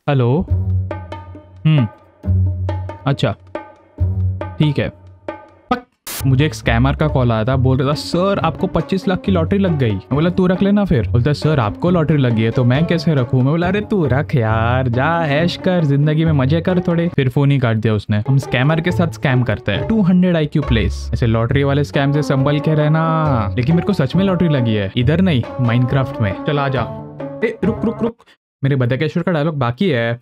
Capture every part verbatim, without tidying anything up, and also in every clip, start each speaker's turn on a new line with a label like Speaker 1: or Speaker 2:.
Speaker 1: Hello. हम्म अच्छा ठीक है। मुझे एक स्कैमर का कॉल आया था, बोल रहा था सर आपको पच्चीस लाख की लॉटरी लग गई। मैं बोला तू रख लेना। फिर बोलता सर आपको लॉटरी लगी है तो मैं कैसे रखूं। मैं बोला अरे तू रख यार, जा ऐश कर, जिंदगी में मजे कर थोड़े। फिर फोन ही काट दिया उसने। हम स्कैमर के साथ स्कैम करते हैं। टू हंड्रेड आई क्यू प्लेस। ऐसे लॉटरी वाले स्कैम से संभल के रहना। लेकिन मेरे को सच में लॉटरी लगी है, इधर नहीं माइनक्राफ्ट में। चल आ जा। ए, रुक रुक रुक, मेरे बदकेश्वर का डायलॉग बाकी है।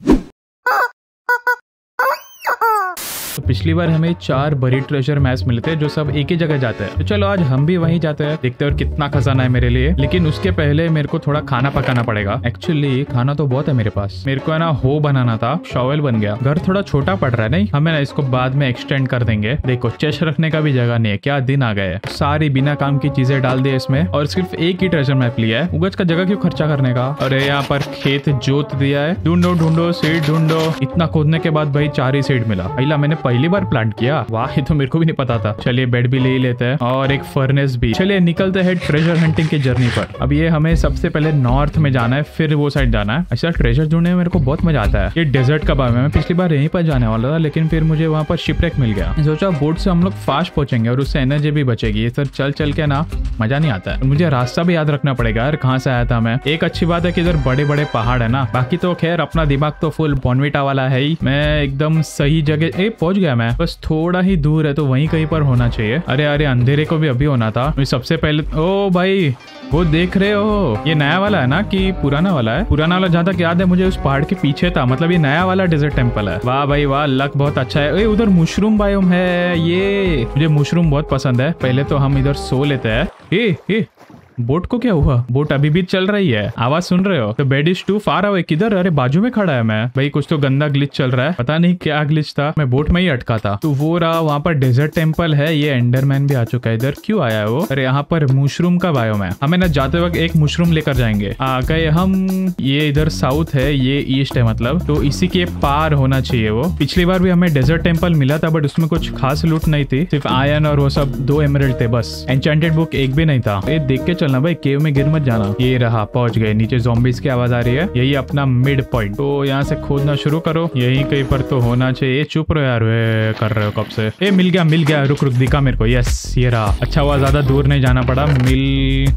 Speaker 1: तो पिछली बार हमें चार बड़ी ट्रेजर मैच मिले थे जो सब एक ही जगह जाते हैं। तो चलो आज हम भी वहीं जाते हैं, देखते हैं और कितना खजाना है मेरे लिए। लेकिन उसके पहले मेरे को थोड़ा खाना पकाना पड़ेगा। एक्चुअली खाना तो बहुत है मेरे पास। मेरे को है ना हो बनाना था, शॉवेल बन गया। घर थोड़ा छोटा पड़ रहा है, नहीं हमें ना इसको बाद में एक्सटेंड कर देंगे। देखो चेस्ट रखने का भी जगह नहीं है। क्या दिन आ गए, सारी बिना काम की चीजें डाल दी इसमें और सिर्फ एक ही ट्रेजर मैप लिया है। उगज का जगह क्यों खर्चा करने का। अरे यहाँ पर खेत जोत दिया है। ढूंढो ढूंढो सीड ढूंढो। इतना खोदने के बाद भाई चार ही सीड मिला। पहला मैंने पहली बार प्लांट किया। वाह ये तो मेरे को भी नहीं पता था। चलिए बेड भी ले ही लेते हैं और एक फर्नेस भी। चलिए निकलते हैं ट्रेजर हंटिंग की जर्नी पर। अब ये हमें सबसे पहले नॉर्थ में जाना है, फिर वो साइड जाना है। ऐसा ट्रेजर ढूंढने में मेरे को बहुत मजा आता है। ये डेजर्ट का बारे में मैं पिछली बार यहीं पर जाने वाला था, लेकिन फिर मुझे वहाँ पर शिपरेक मिल गया। सोचा बोट से हम लोग फास्ट पहुंचेंगे और उससे एनर्जी भी बचेगी। ये सर चल चल के ना मजा नहीं आता है। मुझे रास्ता भी याद रखना पड़ेगा यार, कहाँ से आया था मैं। एक अच्छी बात है कि इधर बड़े बड़े पहाड़ है ना, बाकी तो खैर अपना दिमाग तो फुल बॉर्नविटा वाला है ही। मैं एकदम सही जगह पहुंच गया। मैं बस थोड़ा ही दूर है तो वहीं कहीं पर होना चाहिए। अरे अरे अंधेरे को भी अभी होना था। सबसे पहले ओ भाई वो देख रहे हो, ये नया वाला है ना कि पुराना वाला है। पुराना वाला जहाँ तक याद है मुझे उस पहाड़ के पीछे था, मतलब ये नया वाला डेजर्ट टेम्पल है। वाह भाई वाह, लक बहुत अच्छा है। ए, उधर मशरूम बायोम है। ये मुझे मशरूम बहुत पसंद है। पहले तो हम इधर सो लेते हैं। ए, ए, बोट को क्या हुआ। बोट अभी भी चल रही है, आवाज सुन रहे हो। तो bed is too far away. किधर, अरे बाजू में खड़ा है मैं। भाई कुछ तो गंदा ग्लिच चल रहा है, पता नहीं क्या ग्लिच था। मैं बोट में ही अटका था। तो वो रहा, वहाँ पर डेजर्ट टेम्पल है। ये एंडरमैन भी आ चुका है। इधर क्यों आया है वो। अरे यहाँ पर मशरूम का बायोम है। हमें ना जाते वक्त एक मशरूम लेकर जाएंगे। आ गए हम। ये इधर साउथ है, ये ईस्ट है, मतलब तो इसी के पार होना चाहिए वो। पिछली बार भी हमें डेजर्ट टेम्पल मिला था, बट उसमें कुछ खास लूट नहीं थी। सिर्फ आयन और वो सब दो एमरल्ड थे बस। एन्चेंटेड बुक एक भी नहीं था। ये देख के चलना भाई, केव में गिर मत जाना। ये रहा, पहुंच गए। नीचे ज़ॉम्बीज की आवाज आ रही है। यही अपना मिड पॉइंट। तो यहाँ से खोदना शुरू करो, यही कहीं पर तो होना चाहिए। चुप रहो यार, वे कर रहे हो कब से। ए मिल गया मिल गया, रुक रुक दिखा मेरे को। यस ये रहा। अच्छा हुआ ज्यादा दूर नहीं जाना पड़ा। मिल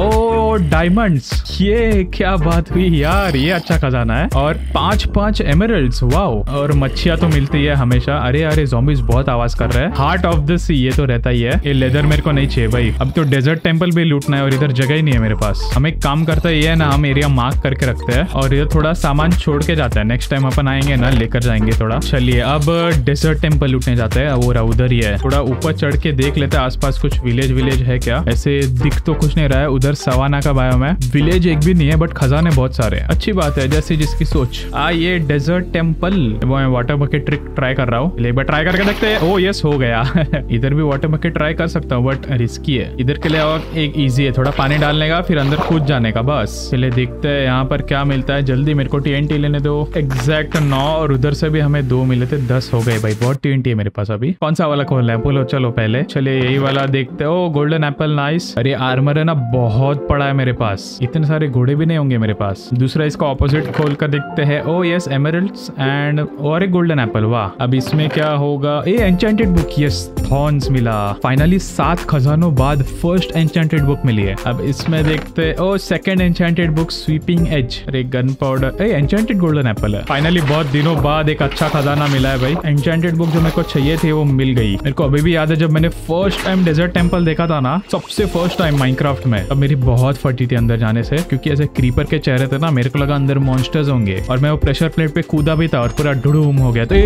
Speaker 1: ओ डायमंड्स, ये क्या बात हुई यार, ये अच्छा खजाना है। और पांच पांच एमरल्ड्स, वाओ। और मच्छियां तो मिलती है हमेशा। अरे अरे ज़ॉम्बीज बहुत आवाज कर रहे हैं। हार्ट ऑफ द सी ये तो रहता ही है। ये लेदर मेरे को नहीं चाहिए भाई। अब तो डेजर्ट टेम्पल भी लूटना है और इधर जगह ही नहीं है मेरे पास। हम एक काम करते हैं, ये है ना, हम एरिया मार्क करके रखते हैं और इधर थोड़ा सामान छोड़ के जाता है। नेक्स्ट टाइम अपन आएंगे ना लेकर जाएंगे थोड़ा। चलिए अब डेजर्ट टेम्पल लूटने जाते हैं। वो उधर ही है, थोड़ा ऊपर चढ़ के देख लेते हैं आसपास कुछ विलेज विलेज है क्या। ऐसे दिख तो कुछ नहीं रहा है। उधर सवाना का में विलेज एक भी नहीं है, बट खजाने बहुत सारे हैं। अच्छी बात है, जैसी जिसकी सोच। आ ये डेजर्ट टेम्पल, मैं वाटर बकेट ट्रिक ट्राई कर रहा हूँ। एक बार ट्राई करके देखते हैं। ओ यस हो गया। इधर भी वाटर बकेट ट्राई कर सकता हूँ, बट रिस्की है। इधर के लिए और एक इजी है, थोड़ा पानी डालने का फिर अंदर कूद जाने का बस। चलिए देखते हैं यहाँ पर क्या मिलता है। जल्दी मेरे को टीएनटी लेने दो। एग्जैक्ट नौ, और उधर से भी हमें दो मिले थे। दस हो गए भाई, बहुत टीएनटी है मेरे पास। अभी कौन सा वाला खोलना है बोलो। चलो पहले चलिए यही वाला देखते हैं। Oh golden apple, nice. अरे आर्मर है ना बहुत पड़ा है मेरे पास, इतने सारे घोड़े भी नहीं होंगे मेरे पास। दूसरा इसका ऑपोजिट खोल कर देखते हैं। ओ यस एमरल्ड्स एंड और एक गोल्डन एप्पल। वाह, अब इसमें क्या होगा। A enchanted book, yes thorns मिला। फाइनली सात खजानों बाद फर्स्ट एन्चेंटेड बुक मिली है। अब इसमें देखते हैं। Oh second enchanted book, sweeping edge. अरे gun powder. A enchanted golden apple है। फाइनली बहुत दिनों बाद एक अच्छा खजाना मिला है भाई। एन्चेंटेड बुक जो मेरे को चाहिए थी वो मिल गई। मेरे को अभी भी याद है जब मैंने फर्स्ट टाइम डेजर्ट टेम्पल देखा था ना, सबसे फर्स्ट टाइम माइनक्राफ्ट में, अब मेरी बहुत फटी थी अंदर जाने से, क्योंकि ऐसे क्रीपर के चेहरे थे ना, मेरे को लगा अंदर मॉन्स्टर्स होंगे। और मैं वो प्रेशर प्लेट पे कूदा भी था और पूरा ढुड़ूम हो गया। तो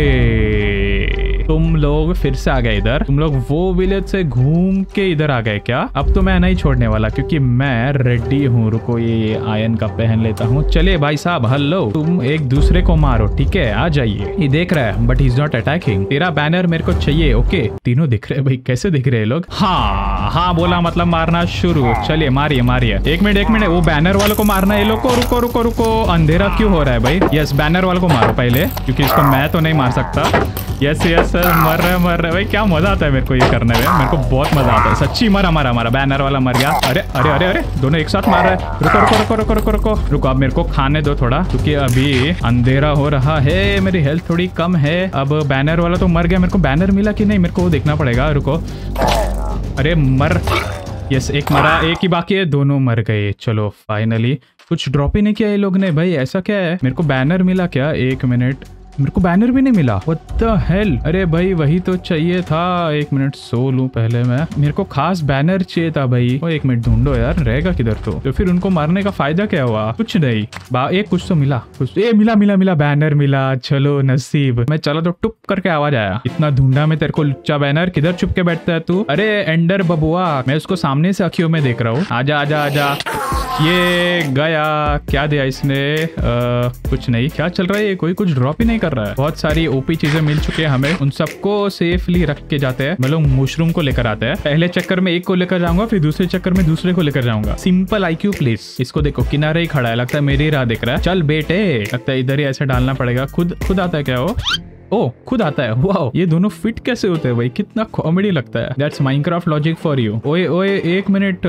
Speaker 1: तुम लोग फिर से आ गए इधर। तुम लोग वो विलेज से घूम के इधर आ गए क्या। अब तो मैं नहीं छोड़ने वाला, क्योंकि मैं रेडी हूँ। रुको ये आयन का पहन लेता हूँ। चलिए भाई साहब, हेलो। तुम एक दूसरे को मारो, ठीक है, आ जाइए। ये देख रहा है but he is not attacking. तेरा बैनर मेरे को चाहिए। ओके तीनों दिख रहे हैं भाई, कैसे दिख रहे हैं लोग। हाँ हाँ बोला मतलब मारना शुरू। चलिए मारिए मारिए। एक मिनट एक मिनट, वो बैनर वालों को मारना है ये लोग को। रुको रुको रुको, अंधेरा क्यों हो रहा है भाई। यस बैनर वालों को मारो पहले, क्योंकि इसको मैं तो नहीं मार सकता। यस यस मर रहा है मर रहा है भाई। क्या मजा आता है मेरे को ये करने में, मेरे को बहुत मजा आता है सच्ची। मरा मरा मरा बैनर वाला मर गया। अरे अरे अरे अरे दोनों एक साथ मार रहा है। रुको रुको रुको रुको रुको रुको रुको अब मेरे को खाने दो थोड़ा, क्योंकि अभी अंधेरा हो रहा है, मेरी हेल्थ थोड़ी कम है। अब बैनर वाला तो मर गया, मेरे को बैनर मिला कि नहीं मेरे को देखना पड़ेगा। रुको अरे मर, यस एक मरा, एक ही बाकी है, दोनों मर गए। चलो फाइनली कुछ ड्रॉप ही नहीं किया ये लोग ने भाई। ऐसा क्या है, मेरे को बैनर मिला क्या? एक मिनट, मेरे को बैनर भी नहीं मिला। What the hell. अरे भाई वही तो चाहिए था। एक मिनट सो लूं पहले मैं, मेरे को खास बैनर चाहिए था भाई। ओ एक मिनट ढूंढो यार, रहेगा किधर? तो तो फिर उनको मारने का फायदा क्या हुआ? कुछ नहीं बा, एक कुछ तो मिला, कुछ ए मिला मिला मिला बैनर मिला। चलो नसीब। मैं चला तो टुप करके आवाज आया। इतना ढूंढा मैं तेरे को लुच्चा बैनर, किधर छुप के बैठता है तू? अरे एंडर बबुआ, मैं उसको सामने से अखियों में देख रहा हूँ। आजा आजा आजा। ये गया। क्या दिया इसने? आ, कुछ नहीं। क्या चल रहा है ये? कोई कुछ ड्रॉप ही नहीं कर रहा है। बहुत सारी ओपी चीजें मिल चुकी है हमें, उन सबको सेफली रख के जाते हैं। मतलब मशरूम को लेकर आते हैं। पहले चक्कर में एक को लेकर जाऊंगा, फिर दूसरे चक्कर में दूसरे को लेकर जाऊंगा। Simple IQ please. इसको देखो किनारे ही खड़ा है, लगता है मेरी राह देख रहा है। चल बेटे, लगता है इधर ही ऐसे डालना पड़ेगा। खुद खुद आता है क्या वो? ओ खुद आता है। वाओ ये दोनों फिट कैसे होते हैं भाई, कितना कॉमेडी लगता है। That's Minecraft logic for you. ओए ओए एक मिनट,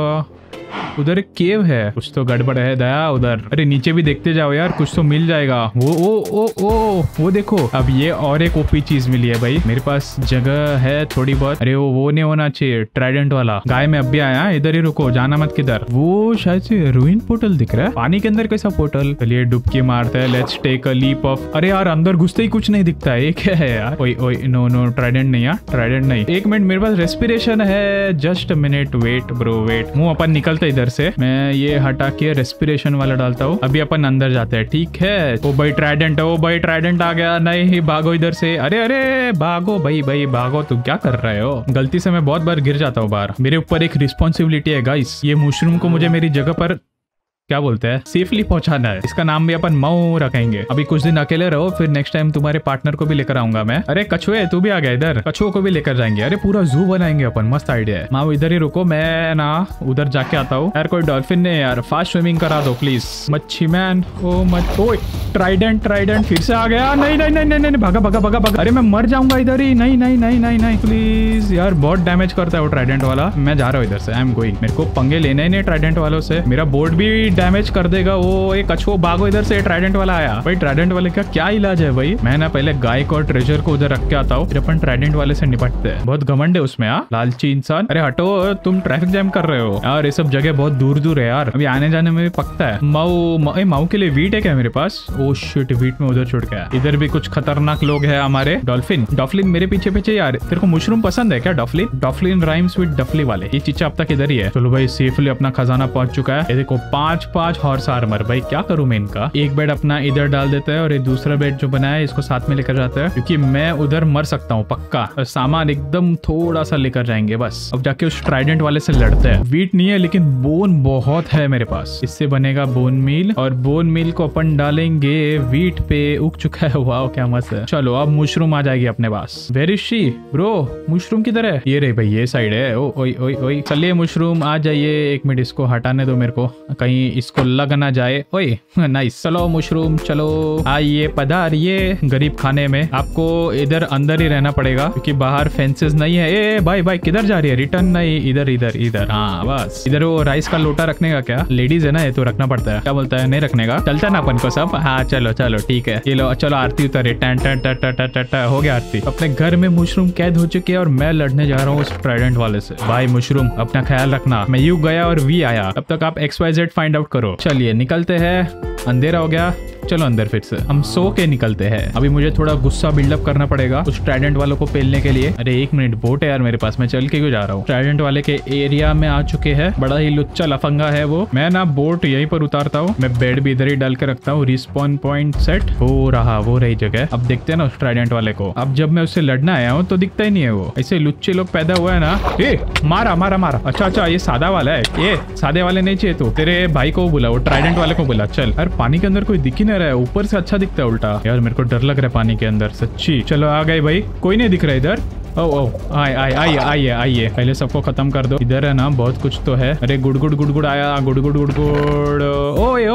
Speaker 1: उधर एक केव है, कुछ तो गड़बड़ है दया उधर। अरे नीचे भी देखते जाओ यार, कुछ तो मिल जाएगा। वो ओ ओ ओ वो देखो, अब ये और एक ओपी चीज मिली है भाई। मेरे पास जगह है थोड़ी बहुत। अरे वो वो नहीं होना चाहिए, ट्राइडेंट वाला। गाय में अब भी आया, इधर ही रुको, जाना मत किधर। वो शायद से रूइन पोर्टल दिख रहा है। पानी के अंदर कैसा पोर्टल? चलिए डुबकी मारते हैं। Let's take a leap off. अरे यार अंदर घुसते ही कुछ नहीं दिखता है, ये क्या है यार? ओए ओए नो नो ट्राइडेंट नहीं यार, ट्राइडेंट नहीं। एक मिनट मेरे पास रेस्पिरेशन है, just minute wait bro wait. मुंह अपन निकलते इधर से, मैं ये हटा के रेस्पिरेशन वाला डालता हूँ। अभी अपन अंदर जाते हैं, ठीक है? ओ भाई ट्राइडेंट, ओ भाई ट्राइडेंट आ गया। नहीं भागो इधर से। अरे अरे भागो भाई भाई भागो। तुम क्या कर रहे हो? गलती से मैं बहुत बार गिर जाता हूँ बाहर। मेरे ऊपर एक रिस्पॉन्सिबिलिटी है गाइस। ये मशरूम को मुझे मेरी जगह पर क्या बोलते हैं सेफली पहुंचाना है। इसका नाम भी अपन मऊ रखेंगे। अभी कुछ दिन अकेले रहो, फिर नेक्स्ट टाइम तुम्हारे पार्टनर को भी लेकर आऊंगा मैं। अरे कछुए तू भी आ गया इधर, कछुओं को भी लेकर जाएंगे। अरे पूरा जू बनाएंगे अपन, मस्त आइडिया है। माँ इधर ही रुको, मैं ना उधर जाके आता हूँ। यार कोई डॉल्फिन ने यार फास्ट स्विमिंग करा दो प्लीज। मच्छी man oh much oh trident trident फिर से आ गया। नहीं नहीं नहीं नहीं नहीं भागा भागा भागा भागा। अरे मैं मर जाऊंगा इधर ही। नहीं नहीं नहीं नहीं नहीं प्लीज यार, बहुत डैमेज करता है वो ट्राइडेंट वाला। मैं जा रहा हूँ इधर से, आई एम गोइंग। मेरे को पंगे लेने ही नहीं ट्राइडेंट वालों से, मेरा बोर्ड भी डैमेज कर देगा वो। एक कछुआ भागो इधर से, ट्राइडेंट वाला आया भाई। ट्राइडेंट वाले का क्या इलाज है भाई? मैं ना पहले गाय को और ट्रेजर को उधर रख के आता हूँ, फिर अपन ट्राइडेंट वाले से निपटते हैं। बहुत घमंड है उसमें। हाँ लालची इंसान। अरे हटो, तुम ट्रैफिक जैम कर रहे हो यार। ये सब जगह बहुत दूर दूर है यार, अभी आने जाने में भी पकता है। माऊ माऊ के लिए वीट है क्या मेरे पास? ओ शिट वीट में उधर छुट गया। इधर भी कुछ खतरनाक लोग है हमारे। डॉल्फिन डॉल्फिन मेरे पीछे पीछे यार। तेरे को मशरूम पसंद है क्या? डॉल्फिन डॉल्फिन राइम्स विद डफली वाले। ये चीचा अब तक इधर ही है। चलो भाई सेफली अपना खजाना पहुंच चुका है। ये देखो पांच पांच हॉर्स आर्मर। भाई क्या करूं मैं इनका? एक बेड अपना इधर डाल देता है और एक दूसरा बेड जो बनाया है इसको साथ में लेकर जाता है, क्योंकि मैं उधर मर सकता हूँ पक्का। और सामान एकदम थोड़ा सा लेकर जाएंगे बस। अब जाके उस ट्राइडेंट वाले से लड़ते हैं। वीट नहीं है लेकिन बोन बहुत है मेरे पास, इससे बनेगा बोन मील। और बोन मील को अपन डालेंगे वीट पे। उग चुका है, वाह क्या मस्त है। चलो अब मशरूम आ जाएगी अपने पास। Where is she bro? Mushroom किधर है? ये रही भाई, ये साइड है। ओ ओई ओई ओई। चलिए मशरूम आ जाइए। एक मिनट इसको हटाने दो मेरे को, कहीं इसको लग ना जाए। ओए नाइस। चलो मशरूम चलो, आइए पधारिए गरीब खाने में। आपको इधर अंदर ही रहना पड़ेगा क्योंकि बाहर फेंसेस नहीं है। ए भाई भाई किधर जा रही है? रिटर्न नहीं, इधर इधर इधर। हाँ बस इधर। वो राइस का लोटा रखने का क्या? लेडीज है ना ये, तो रखना पड़ता है। क्या बोलता है? नहीं रखने का? चलता ना अपन को सब। हाँ चलो चलो ठीक है। ये लो चलो आरती उतारे। टन टन टन टन टन टन हो गया आरती। अपने घर में मशरूम कैद हो चुके हैं और मैं लड़ने जा रहा हूँ उस ट्राइडेंट वाले से। भाई मशरूम अपना ख्याल रखना। मैं यू गया और वी आया, तब तक आप X Y Z find out करो। चलिए निकलते हैं, अंधेरा हो गया। चलो अंदर फिर से हम सो के निकलते हैं। अभी मुझे थोड़ा गुस्सा बिल्डअप करना पड़ेगा उस ट्राइडेंट वालों को पेलने के लिए। अरे एक मिनट, बोट है यार मेरे पास, मैं चल के क्यों जा रहा हूँ? ट्राइडेंट वाले के एरिया में आ चुके हैं। बड़ा ही लुच्चा लफंगा है वो। मैं ना बोट यहीं पर उतारता हूँ, मैं बेड भी इधर ही डाल के रखता हूँ। रिस्पॉन पॉइंट सेट हो रहा, वो रही जगह। अब देखते हैं ना उस ट्राइडेंट वाले को। अब जब मैं उससे लड़ना आया हूँ तो दिखता ही नहीं है वो। ऐसे लुच्चे लोग पैदा हुआ है ना। ए मारा मारा मारा। अच्छा अच्छा ये सादा वाला है। ये सादे वाले नहीं चाहिए, तो तेरे भाई को बुला, वो ट्राइडेंट वाले को बुला। चल यार पानी के अंदर कोई दिख ही नहीं रहा है, ऊपर से अच्छा दिखता है उल्टा। यार मेरे को डर लग रहा है पानी के अंदर सच्ची। चलो आ गए भाई, कोई नहीं दिख रहा इधर। ओ ओ आए आए आइए आइए आइए, पहले सबको खत्म कर दो। इधर है ना बहुत कुछ तो है। अरे गुड़ गुड़ गुड़ गुड़ आया, गुड़ गुड़ गुड़ गुड़। ओए ओए ओए ओए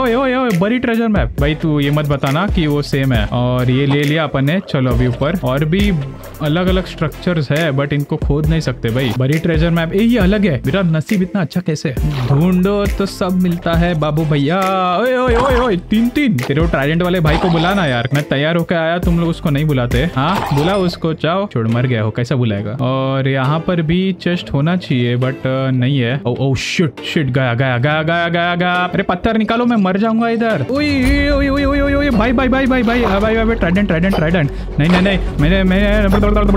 Speaker 1: ओए बड़ी ट्रेजर मैप। भाई तू ये मत बताना कि वो सेम है। और ये ले लिया अपन ने। चलो अभी ऊपर और भी अलग अलग स्ट्रक्चर्स है बट इनको खोद नहीं सकते भाई। बड़ी ट्रेजर मैप ए ये अलग है। मेरा नसीब इतना अच्छा कैसे? ढूंढो तो सब मिलता है बाबू भैया। ओए ओए ओए ओए तीन तीन तेरे वो ट्राइडेंट वाले भाई को बुलाना यार। मैं तैयार होकर आया, तुम लोग उसको नहीं बुलाते। हाँ बुला उसको। जाओ छोड़, मर गया हो, कैसा बुलाएगा? और यहाँ पर भी चेस्ट होना चाहिए बट नहीं है। ओ ओ शिट शिट गया गया गया गया गया गया। अरे पत्थर निकालो, मैं मर जाऊंगा इधर। ओए ओए ओए ओए ओए भाई भाई भाई भाई भाई भाई भाई ट्राइडेंट ट्राइडेंट ट्राइडेंट। नहीं नहीं नहीं मैंने मैंने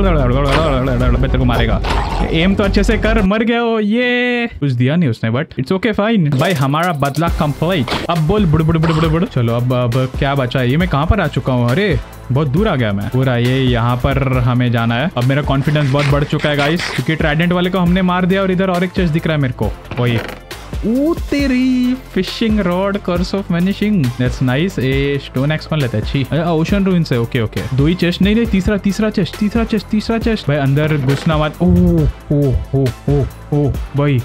Speaker 1: तेरे को मारेगा। एम तो अच्छे से कर। मर गया हो। ये कुछ दिया नहीं उसने बट इट्स ओके फाइन भाई, हमारा बदला कंप्लीट। अब बोल बुड़ बुड़ बुड़ बुड़ बुड़। चलो अब अब क्या बचा है? ये मैं कहाँ पर आ चुका हूँ? अरे बहुत दूर आ गया मैं पूरा। ये यहाँ पर हमें जाना है। अब मेरा कॉन्फिडेंस बहुत बढ़ चुका है गाइस, क्योंकि ट्राइडेंट वाले को हमने मार दिया और इधर और एक चेस्ट दिख रहा है मेरे को। वही ओ तेरी fishing rod, curse of vanishing, that's nice. A stone axe कौन लेता है? छी ओशन रूइंस है। ओके ओके दो ही चेस्ट। नहीं नहीं तीसरा तीसरा चेस्ट तीसरा चेस्ट तीसरा चेस्ट। भाई अंदर घुसना मत। ओ ओ ओ ओ ओ भाई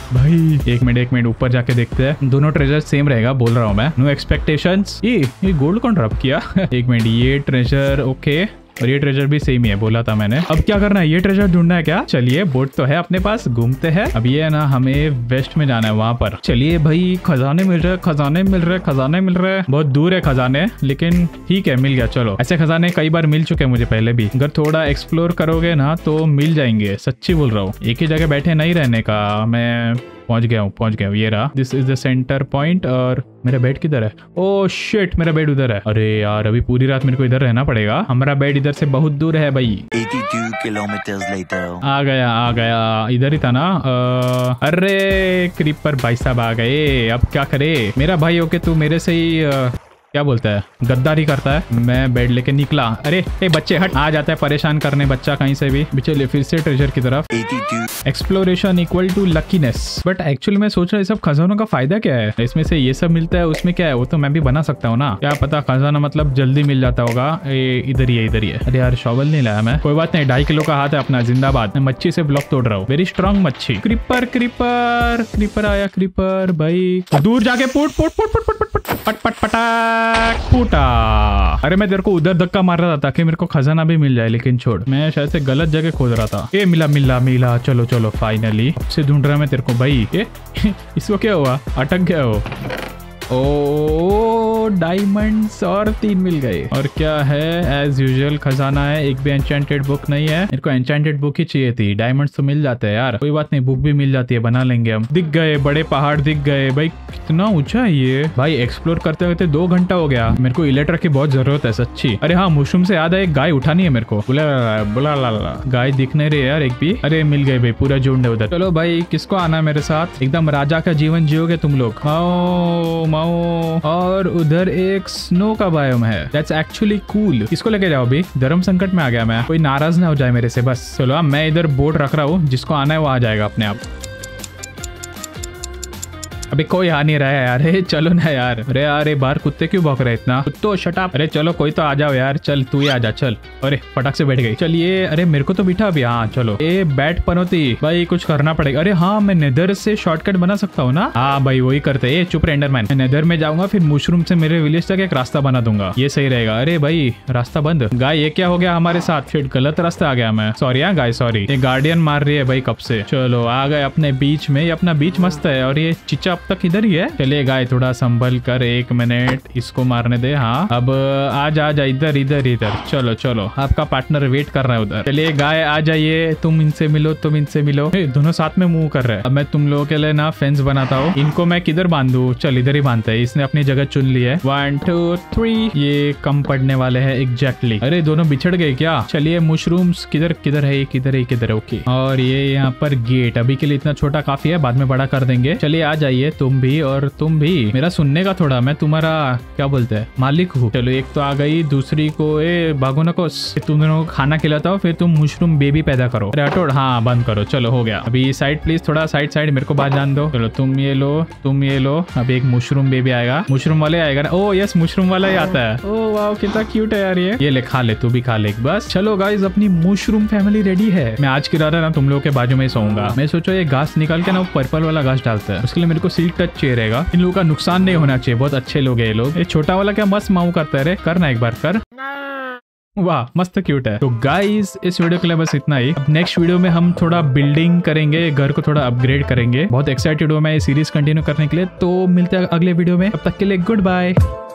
Speaker 1: भाई एक मिनट एक मिनट ऊपर जाके देखते हैं। दोनों ट्रेजर सेम रहेगा बोल रहा हूँ मैं। No expectations. ये ये गोल्ड कौन ड्रॉप किया? एक मिनट ये ट्रेजर ओके और ये ट्रेजर भी सेम ही है बोला था मैंने। अब क्या करना है? ये ट्रेजर ढूंढना है क्या? चलिए बोट तो है अपने पास, घूमते हैं। अब ये है ना हमें वेस्ट में जाना है वहां पर। चलिए भाई खजाने मिल रहे खजाने मिल रहे खजाने मिल रहे। बहुत दूर है खजाने लेकिन ठीक है मिल गया। चलो ऐसे खजाने कई बार मिल चुके हैं मुझे पहले भी। अगर थोड़ा एक्सप्लोर करोगे ना तो मिल जाएंगे, सच्ची बोल रहा हूँ। एक ही जगह बैठे नहीं रहने का। मैं पहुंच गया हूँ पहुंच गया हूँ। ये रहा, this is the centre point. और मेरा बेड किधर है? ओह शिट मेरा बेड उधर है। अरे यार अभी पूरी रात मेरे को इधर रहना पड़ेगा। हमारा बेड इधर से बहुत दूर है भाई।
Speaker 2: बयासी किलोमीटर लेटर
Speaker 1: आ गया आ गया, इधर ही था ना। आ, अरे क्रीपर भाई साहब आ गए। अब क्या करे? मेरा भाई होके तू मेरे से ही आ, क्या बोलता है, गद्दारी करता है। मैं बेड लेके निकला। अरे ए बच्चे हट, आ जाता है परेशान करने बच्चा कहीं से भी। चलिए फिर से ट्रेजर की तरफ। Exploration equal to luckiness. But actually मैं सोच रहा हूँ सब खजानों का फायदा क्या है? इसमें से ये सब मिलता है, उसमें क्या है? वो तो मैं भी बना सकता हूँ ना। क्या पता खजाना मतलब जल्दी मिल जाता होगा। इधर ही है इधर ही है। अरे यार शॉवल नहीं लाया मैं। कोई बात नहीं, ढाई किलो का हाथ है अपना। जिंदाबाद। मैं मच्छी से ब्लॉक तोड़ रहा हूँ। वेरी स्ट्रॉन्ग मच्छी। क्रीपर क्रीपर क्रीपर आया क्रीपर भाई। दूर जाके पुट पुट पुट पुट पुट पुट पट पट पटाक फूटा। अरे मैं तेरे को उधर धक्का मार रहा था ताकि मेरे को खजाना भी मिल जाए, लेकिन छोड़, मैं शायद से गलत जगह खोज रहा था। ये मिला मिला मिला। चलो चलो फाइनली। से ढूंढ रहा मैं तेरे को भाई। ये इसको क्या हुआ? अटक गया हो। ओ डायमंड्स और तीन मिल गए। और क्या है? एज यूजुअल खजाना है। एक भी एन्चेंटेड बुक नहीं है। मेरे को एन्चेंटेड बुक ही चाहिए थी। डायमंड्स तो मिल जाते हैं यार, कोई बात नहीं, बुक भी मिल जाती है, बना लेंगे हम। दिख गए बड़े पहाड़ दिख गए भाई। कितना ऊंचा है ये भाई। एक्सप्लोर करते करते दो घंटा हो गया। मेरे को इलेक्ट्र की बहुत जरूरत है सच्ची। अरे हाँ मशरूम से याद है, एक गाय उठानी है मेरे को। बुला बुला ला ला गाय दिख नहीं रही यार एक भी। अरे मिल गए भाई, पूरा झुंड है उधर। चलो भाई किसको आना है मेरे साथ? एकदम राजा का जीवन जियोगे तुम लोग। आओ माओ। और उधर एक स्नो का बायोम है। That's actually cool. इसको लेके जाओ अभी। धर्म संकट में आ गया मैं, कोई नाराज ना हो जाए मेरे से बस। चलो अब मैं इधर बोर्ड रख रहा हूँ, जिसको आना है वो आ जाएगा अपने आप। अबे कोई आ नहीं रहा है यार। हे चलो ना यार। अरे यार बाहर कुत्ते क्यों भौंक रहे इतना? कुत्तो शट अप। अरे चलो कोई तो आ जाओ यार। चल तू ही आ जा चल। अरे फटाक से बैठ गई। चलिए अरे मेरे को तो बिठा अभी। हाँ चलो। ए बैठ पनौती भाई, कुछ करना पड़ेगा। अरे हाँ मैं नेदर से शॉर्टकट बना सकता हूँ ना। हाँ भाई वही करते। ए चुप रेंडरमैन। मैं नेदर में जाऊंगा, फिर मशरूम से मेरे विलेज तक एक रास्ता बना दूंगा। ये सही रहेगा। अरे भाई रास्ता बंद। गाय ये क्या हो गया हमारे साथ? फिर गलत रास्ता आ गया मैं। सॉरी हाँ गाय सॉरी। ये गार्डियन मार रही है भाई कब से। चलो आ गए अपने बीच में। ये अपना बीच मस्त है। और ये चिच्चा अब तक इधर ही है। चलिए गाय थोड़ा संभल कर, एक मिनट इसको मारने दे। हाँ अब आ जा जा इधर इधर इधर। चलो चलो आपका पार्टनर वेट कर रहा है उधर। चलिए गाय आ जाइए, तुम इनसे मिलो तुम इनसे मिलो। दोनों साथ में मूव कर रहे हैं। अब मैं तुम लोगों के लिए ना फेंस बनाता हूँ। इनको मैं किधर बांधू? चल इधर ही बांधते हैं। इसने अपनी जगह चुन ली है। One two three. ये कम पड़ने वाले है एग्जैक्टली। अरे दोनों बिछड़ गए क्या? चलिए मशरूम्स किधर किधर है? किधर है किधर है? ओके। और ये यहाँ पर गेट अभी के लिए इतना छोटा काफी है, बाद में बड़ा कर देंगे। चलिए आ जाइए तुम भी और तुम भी। मेरा सुनने का थोड़ा, मैं तुम्हारा क्या बोलते हैं मालिक हूँ। चलो एक तो आ गई, दूसरी को ए भागो ना को। तुम दोनों को खाना खिलाता हो, फिर तुम मशरूम बेबी पैदा करो। अरे हटो। हाँ बंद करो। चलो हो गया। अभी साइड प्लीज, थोड़ा साइड साइड, मेरे को बात जान दो। चलो तुम ये लो तुम ये लो। अभी एक मशरूम बेबी आएगा। मशरूम वाले आएगा ना। ओ यस मशरूम वाला ही आता है। ओ वाह कितना क्यूट है यार ये। ये ले खा ले, तू भी खा ले बस। चलो गाइस अपनी मशरूम फैमिली रेडी है। मैं आज की रात ना तुम लोगों के बाजू में ही सोऊंगा। मैं सोचो ये घास निकाल के ना वो पर्पल वाला घास डालता है, उसके लिए मेरे को सिल्क टच चाहिए रहेगा। इन लोगों का नुकसान नहीं होना चाहिए, बहुत अच्छे लोग है ये लोग। ये छोटा वाला क्या मस्त माऊ करता है रे, करना एक बार कर। वाह मस्त क्यूट है। तो गाइस इस वीडियो के लिए बस इतना ही। अब नेक्स्ट वीडियो में हम थोड़ा बिल्डिंग करेंगे, घर को थोड़ा अपग्रेड करेंगे। बहुत एक्साइटेड हूँ मैं ये सीरीज कंटिन्यू करने के लिए। तो मिलते हैं अगले वीडियो में, तब तक के लिए गुड बाय।